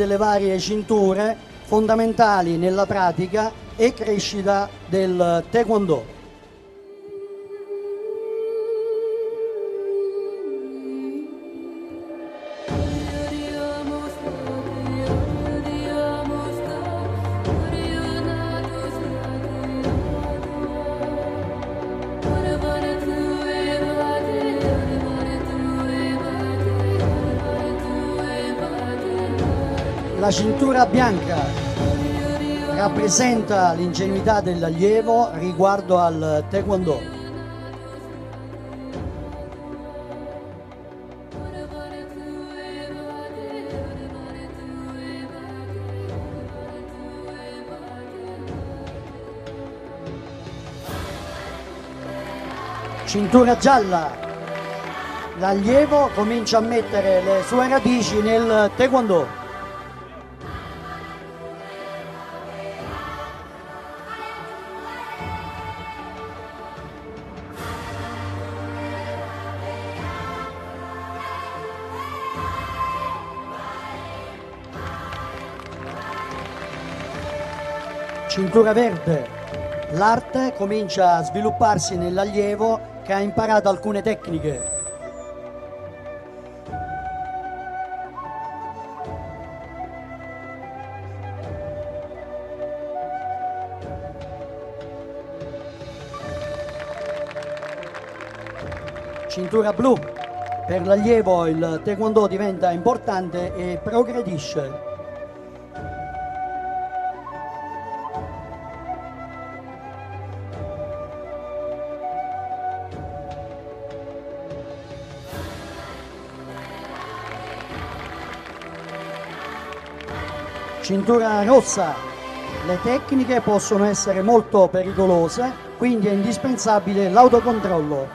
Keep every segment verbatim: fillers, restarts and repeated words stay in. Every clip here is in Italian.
delle varie cinture fondamentali nella pratica e crescita del Taekwondo. La cintura bianca rappresenta l'ingenuità dell'allievo riguardo al Taekwondo. Cintura gialla. L'allievo comincia a mettere le sue radici nel Taekwondo. Cintura verde. L'arte comincia a svilupparsi nell'allievo che ha imparato alcune tecniche. Cintura blu. Per l'allievo il Taekwondo diventa importante e progredisce. Cintura rossa. Le tecniche possono essere molto pericolose, quindi è indispensabile l'autocontrollo.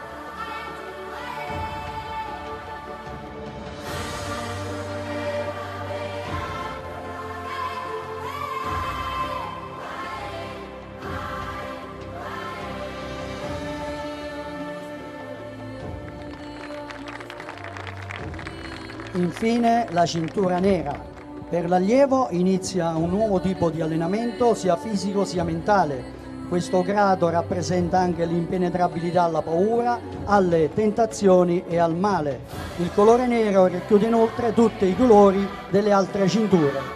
Infine la cintura nera. Per l'allievo inizia un nuovo tipo di allenamento sia fisico sia mentale. Questo grado rappresenta anche l'impenetrabilità alla paura, alle tentazioni e al male. Il colore nero racchiude inoltre tutti i colori delle altre cinture.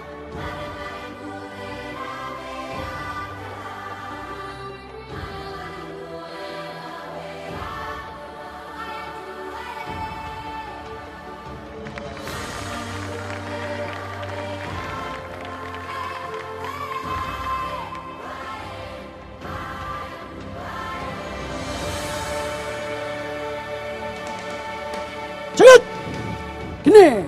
Knie.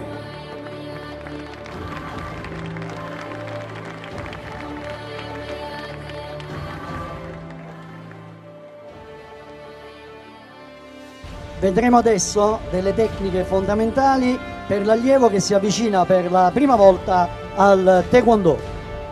Vedremo adesso delle tecniche fondamentali per l'allievo che si avvicina per la prima volta al Taekwondo.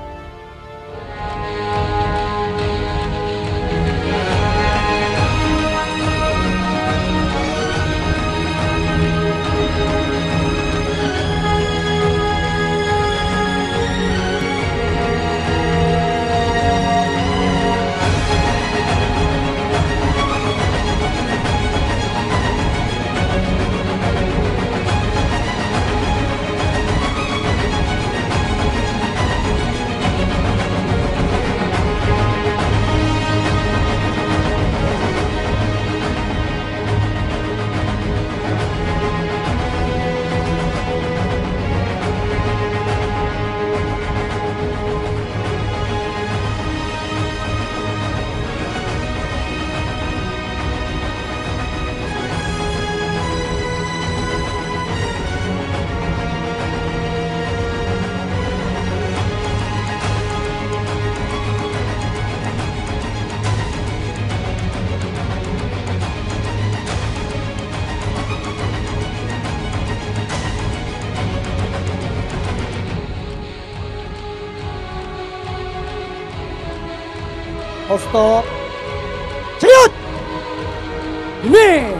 Posto. Chariot! Knie.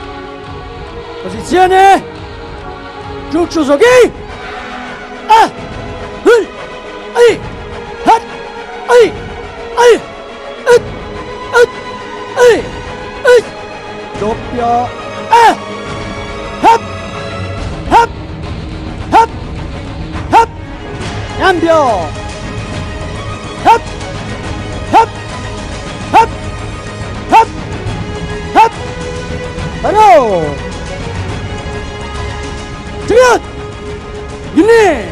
Posizione. Juchu Sogi. Ah! Ah! Hop! Hop! Hop! Hop! Cambio! Hop! Hop! Hop! Hop! Hop! Paro! Triot! Gini!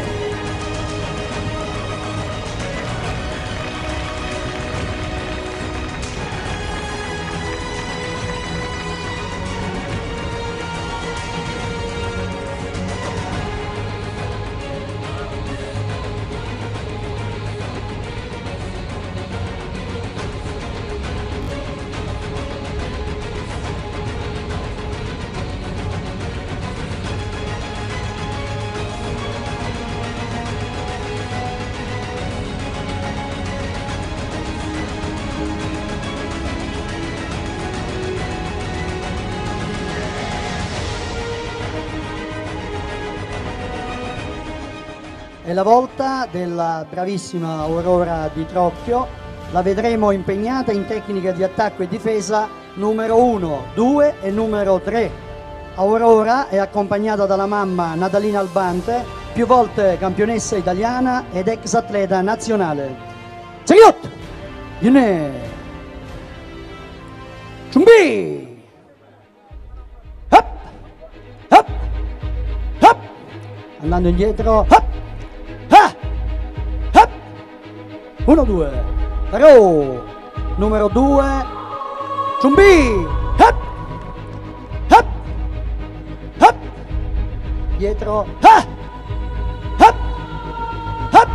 È la volta della bravissima Aurora Di Trocchio, la vedremo impegnata in tecniche di attacco e difesa numero uno, due e numero tre. Aurora è accompagnata dalla mamma Natalina Albante, più volte campionessa italiana ed ex atleta nazionale. Seriot! Yune! Chumbi! Hop! Hop! Hop! Andando indietro, hop! uno due, Paro, numero due, Chumbi, hop, hop, hop, dietro, ha, hop, hop,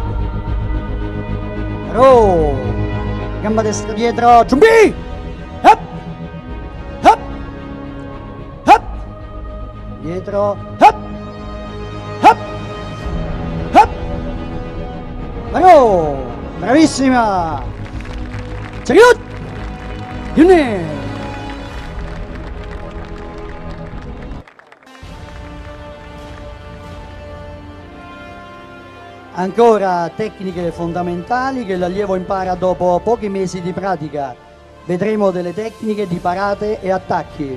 Paro, gamba destra dietro, Chumbi, hop, hop, hop, dietro, hop, hop, hop, Paro. Bravissima! Seriot! Yune! Ancora tecniche fondamentali che l'allievo impara dopo pochi mesi di pratica. Vedremo delle tecniche di parate e attacchi.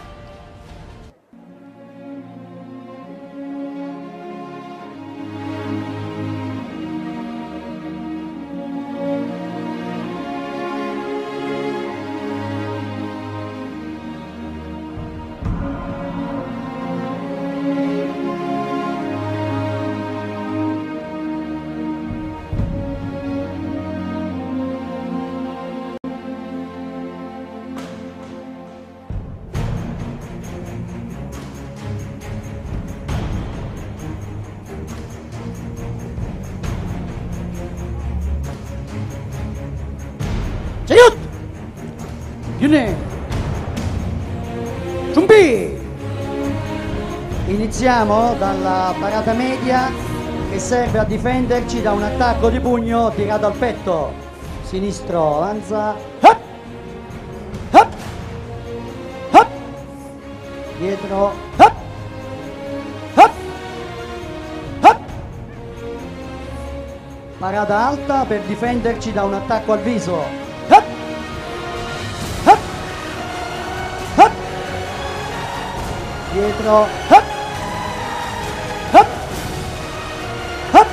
Seriot! Yune! Chumbi! Iniziamo dalla parata media che serve a difenderci da un attacco di pugno tirato al petto. Sinistro avanza. Hop! Hop! Hop! Dietro. Hop! Hop! Hop! Parata alta per difenderci da un attacco al viso. Hop! Hop! Hop! Dietro. Hop! Hop! Hop!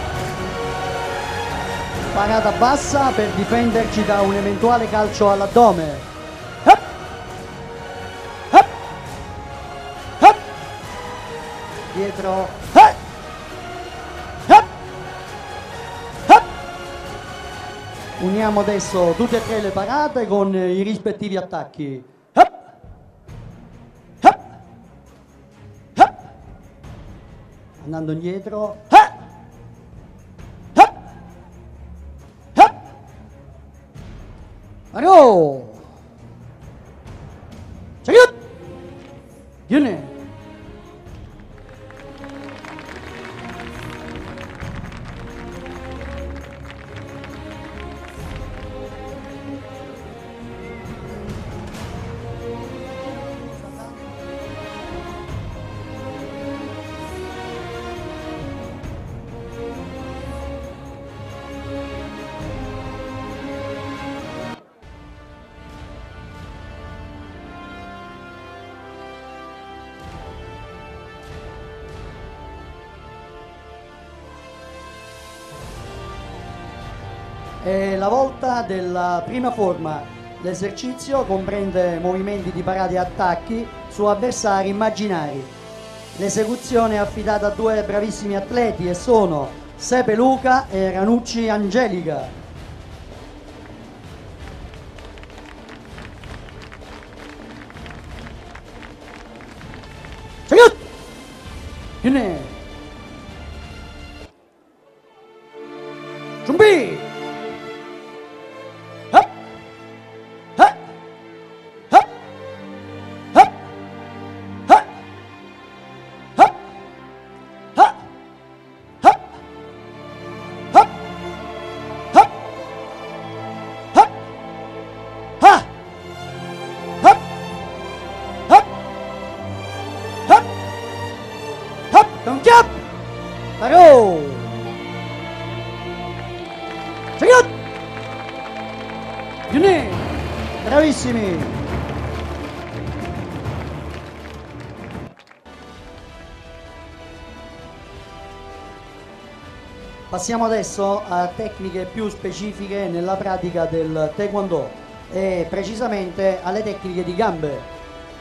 Parata bassa per difenderci da un eventuale calcio all'addome. Hop! Hop! Hop! Dietro. Hop! Hop! Hop! Uniamo adesso tutte e tre le parate con i rispettivi attacchi. Hop! Hop! Hop! Andando indietro. Hop! Hop! Hop! Paro! Seriot! Yune! È la volta della prima forma. L'esercizio comprende movimenti di parate e attacchi su avversari immaginari. L'esecuzione è affidata a due bravissimi atleti e sono Sepe Luca e Ranucci Angelica. Yine. 준비. 헙. 헙. 헙. 헙. 헙. 헙. 헙. 헙. 헙. 헙. 헙. 하. 헙. 헙. 헙. 헙. 동작. 바로. Signor! Yuni! Bravissimi! Passiamo adesso a tecniche più specifiche nella pratica del Taekwondo e precisamente alle tecniche di gambe.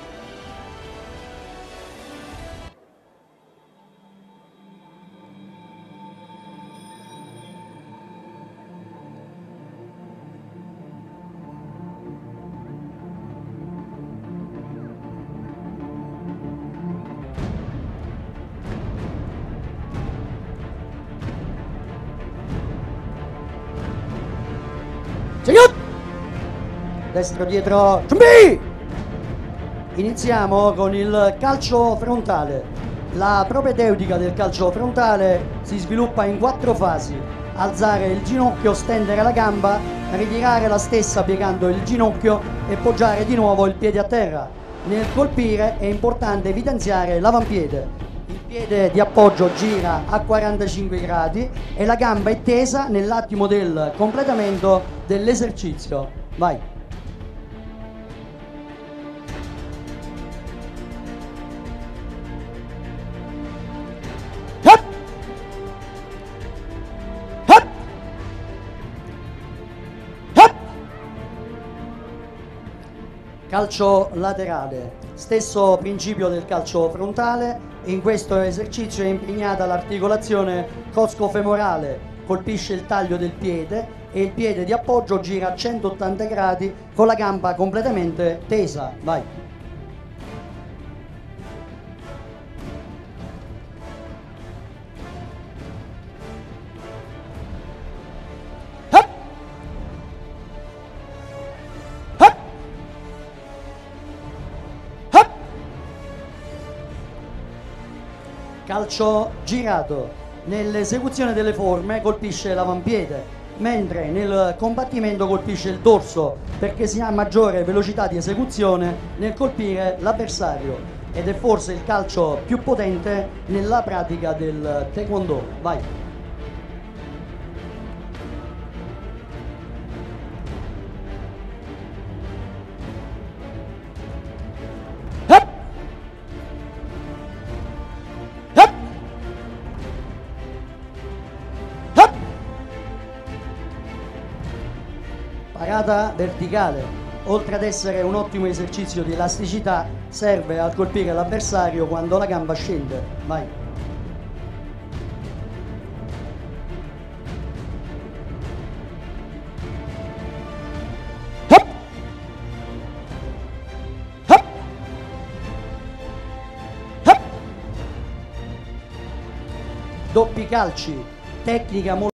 Signor! Destro dietro, 준비! Iniziamo con il calcio frontale. La propedeutica del calcio frontale si sviluppa in quattro fasi: alzare il ginocchio, stendere la gamba, ritirare la stessa piegando il ginocchio e poggiare di nuovo il piede a terra. Nel colpire è importante evidenziare l'avampiede. Il piede di appoggio gira a quarantacinque gradi e la gamba è tesa nell'attimo del completamento dell'esercizio. Vai! Hup! Hup! Hup! Calcio laterale. Stesso principio del calcio frontale. In questo esercizio è impegnata l'articolazione cosco-femorale, colpisce il taglio del piede e il piede di appoggio gira a centottanta gradi con la gamba completamente tesa. Vai! Hup! Hup! Hup! Calcio girato. Nell'esecuzione delle forme colpisce l'avampiede, mentre nel combattimento colpisce il dorso perché si ha maggiore velocità di esecuzione nel colpire l'avversario ed è forse il calcio più potente nella pratica del Taekwondo. Vai! Hup! Hup! Hup! Parata verticale. Oltre ad essere un ottimo esercizio di elasticità, serve al colpire l'avversario quando la gamba scende. Vai! Hup! Hup! Hup! Doppi calci, tecnica molto